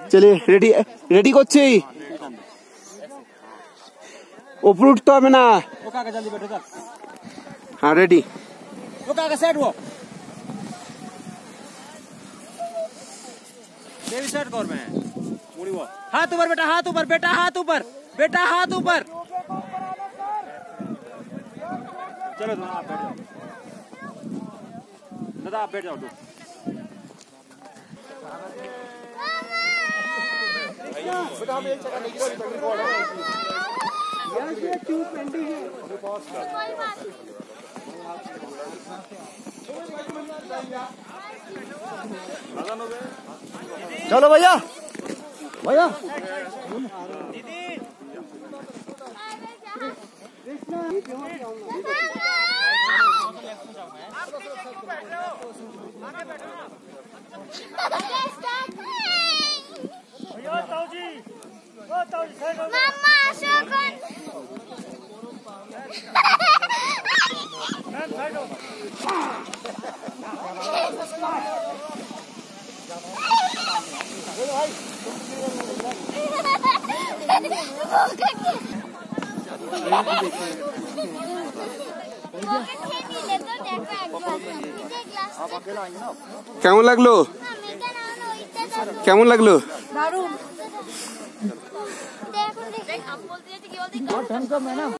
चलिए ready ready করছি ऊपर उठते হবে না ও কাকা জলদি बैठो चल हाँ रेडी ও কাকা सेट हो देवी सेट कर मैं मुड़ी वो हाथ ऊपर बेटा हाथ ऊपर बेटा हाथ ऊपर बेटा हाथ ऊपर चलो दादा आप बैठ जाओ दादा आप बैठ जाओ तू बेटा हम एक जगह नहीं यार ये क्यों पेंडिंग है कोई बात नहीं चलो भैया भैया दीदी কেমন লাগলো কেমন লাগলো দারুণ।